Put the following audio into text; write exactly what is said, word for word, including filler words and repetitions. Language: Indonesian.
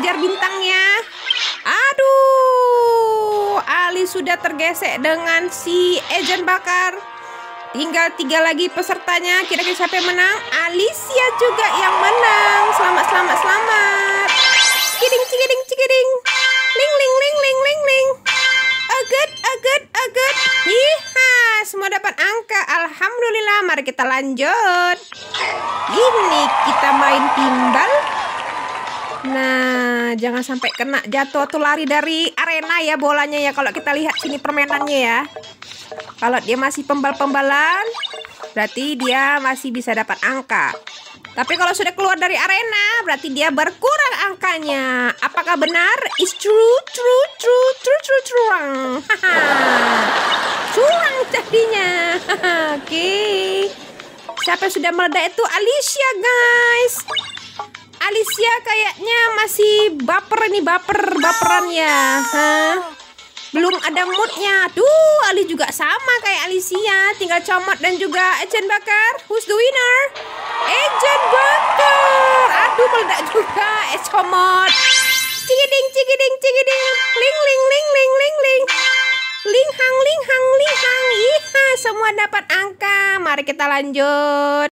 kejar bintangnya. Aduh, Ali sudah tergesek dengan si Agent Bakar. Tinggal tiga lagi pesertanya. Kira-kira siapa yang menang? Alicia juga yang menang. Selamat, selamat, selamat. Cikiding, cikiding, cikiding. Ling, ling, ling, ling, ling, ling. Aget, aget, aget. Hiha, semua dapat angka. Alhamdulillah, mari kita lanjut. Ini kita main timbal. Nah, jangan sampai kena jatuh atau lari dari arena ya bolanya ya. Kalau kita lihat sini permainannya ya. Kalau dia masih pembal-pembalan, berarti dia masih bisa dapat angka. Tapi kalau sudah keluar dari arena, berarti dia berkurang angkanya. Apakah benar? It's true, true, true, true, true, curang. Curang jadinya. Oke. Okay. Siapa yang sudah meledak itu? Alicia, guys. Alicia kayaknya masih baper nih, baper, baperan ya. Hah? Belum ada moodnya. Tuh, Ali juga sama kayak Alicia. Tinggal comot dan juga Agent Bakar. Who's the winner? Agent Bakar. Aduh, meledak juga. Eh, comot. Cikiding, cikiding, cikiding. Ling, ling, ling, ling, ling, ling. Ling hang, ling hang, ling hang. Iha, semua dapat angka. Mari kita lanjut.